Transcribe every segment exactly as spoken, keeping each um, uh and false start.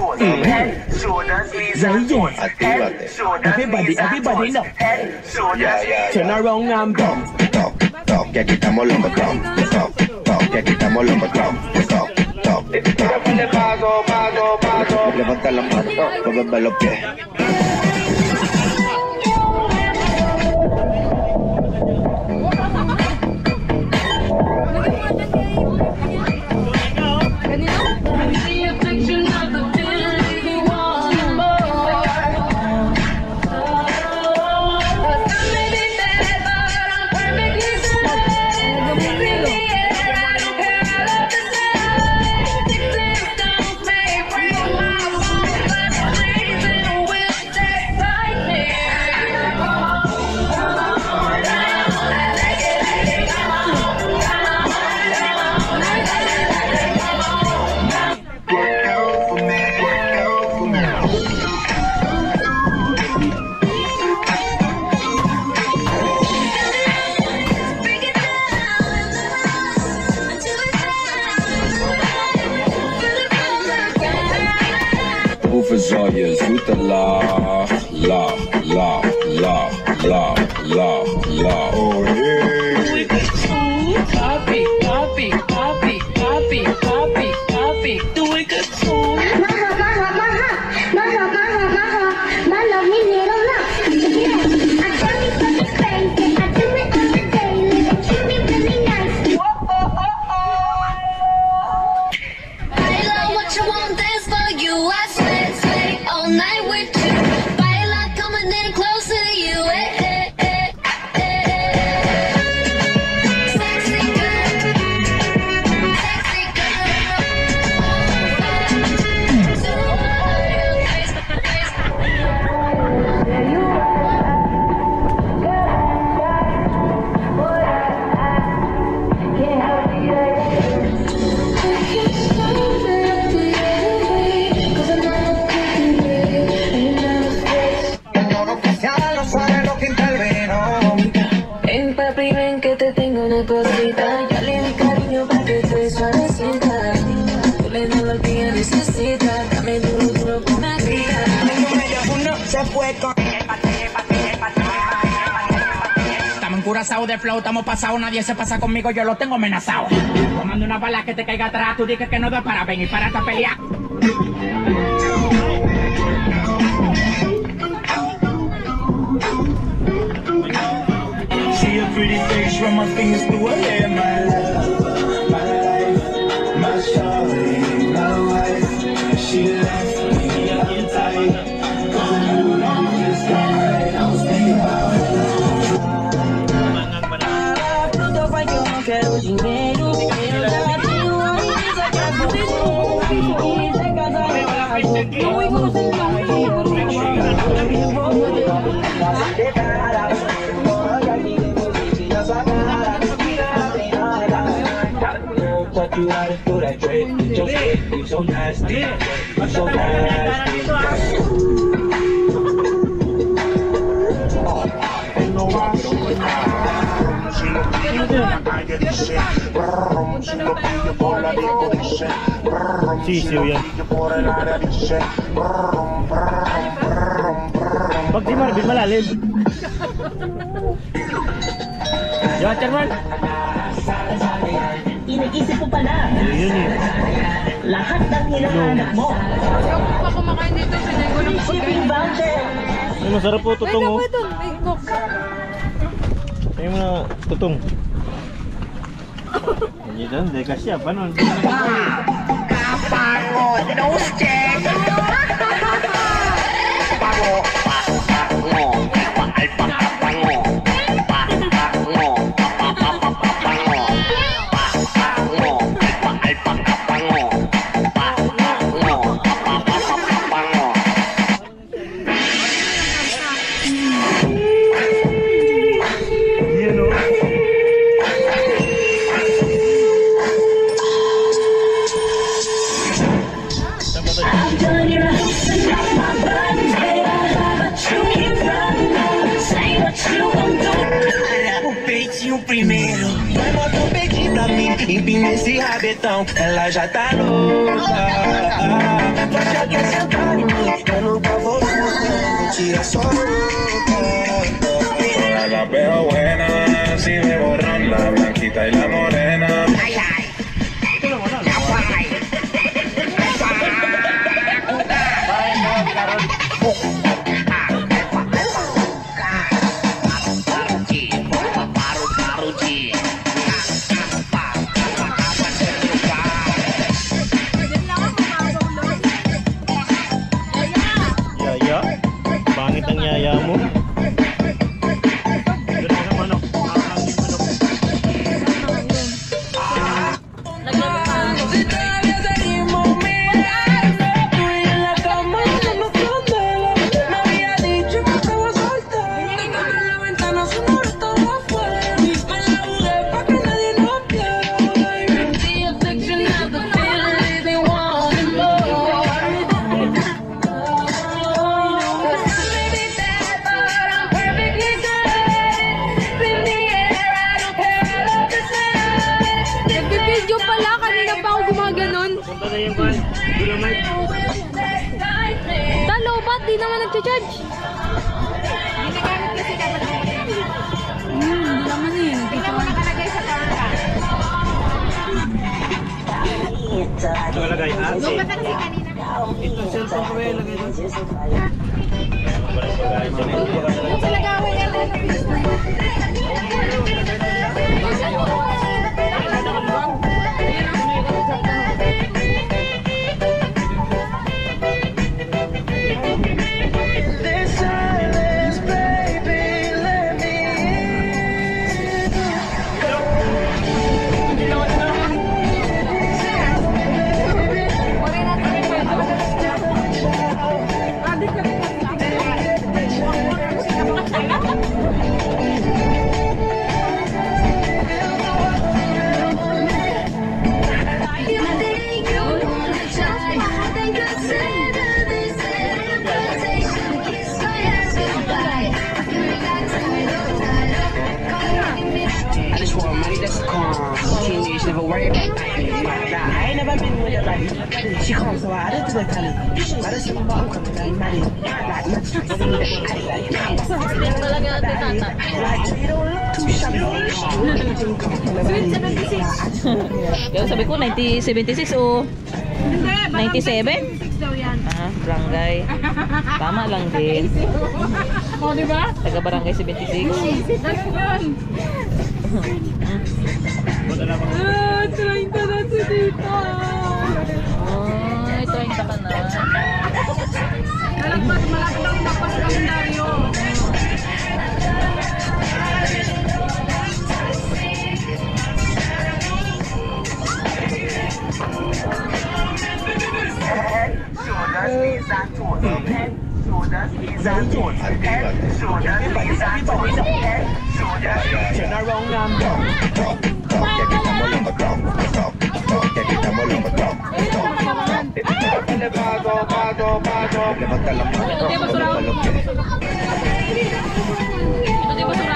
Actívate. Everybody, everybody know. Ya, ya, Turn ya. around and Top, top, top, que aquí estamos locos, top, top, top, que aquí estamos locos, top, top, top. Tírale paso, paso, paso. Levanta la mano, mueve los pies. Versailles, zoete la, la, la, la, la, la, la. Oh yeah. Papi, papi, papi, papi, papi, papi, do it good too. Maha, maha, maha, maha, maha, maha, my love me little love. Yeah, I tell you for the crazy, I do it on the daily, they treat me really nice. Whoa, oh, oh, oh. I love what you want, dance for you, I swear, swear, all night with you. Baila coming in closer to you, eh, eh, eh, eh. Sexy girl, sexy girl. So real taste, taste. There you are, girl, boy, I can't help it. I can't stop it, 'cause I'm not ven papi, ven que te tengo una cosita. Ya le di cariño para que estés suavecita. Tú le das lo que ella necesita. Dame duro, duro con la grita. Uno se fue con... Estamos encurazados de flow, estamos pasados. Nadie se pasa conmigo, yo lo tengo amenazado. Tomando una bala que te caiga atrás. Tú dices que no da para venir para esta pelea. See a pretty face, run my fingers through her hair, my love, my life, my shawty, my wife. She left me up tight, 'cause I knew you just right. I was thinking about her. Tudo vai que eu não quero dinheiro. Eu já tenho uma riqueza que é boa. E sem casar eu largo. Não e você não me Touch you out and do that drip. Just hit you so nasty, you so nasty. Sí, sí, bien. Pag si Marvin malalim. Diyan, Charmal. Iniisip ko pala, Yun eh. lahat ng hinahanap mo. Ayoko pa kumakain dito, pinay ko ng Shipping voucher. Ay, masarap po, tutong oh. Ito, may cook. Ay mo na, tutong. Hindi doon, hindi kasya. Paano? Kapangod, nose check. Pango, pango, pango, pango, pango. I'm just nesse rabetão, ela já tá louca. Pode até sentar em mim, eu nunca vou vou tirar sua roupa. La veo buena, si me borran la blanquita y la morena. Ay, ay. Ya fue. Yaya? Pangit ang yaya mo. Nagbibideo pala, kanina pa ako gumaganon. Punta na yung van. Dolomite. Talo, ba't di naman nagcha-charge? Ginagamit kasi dapat Hmm, hindi naman eh. Tingnan mo nakalagay sa camera. Ito kalagay. Ah, Doon ba kasi kanina? ito cellphone ko eh. Lagay doon. Doon sa lagawin yan. This silence, baby, let me in. I just want money that's calm. Teenage never worry about that. I ain't never been with a like. She comes so I didn't do the kind of. I just want to come to the money. Like, let's try to do that. Like, you don't look too shabby. Yung sabi ko, nineteen seventy-six o Hindi, ninety-seven? daw yan. Ah, barangay. Tama lang din. O, di ba? Taga barangay seventy-six. That's yun. Ah, trying ka na si Tita. Ay, trying ka na. Malapit, malapit ang tapos kalendaryo. Turn around and Drop, drop, drop, ya que estamos locos, drop, drop, drop, ya que estamos locos, drop, drop. Levanta la mano, levanta los pies. Ito di basura.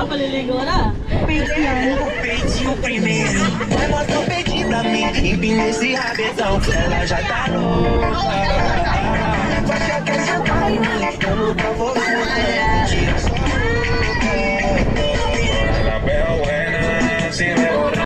Paliligo na. Page yan, page you primeiro. Vai mostrar o peitinho pra mim, empina esse rabetão, que ela já tá louca. Vai já quer sentar em mim, dando pra você. Tira sua roupa. La veo buena, si me borra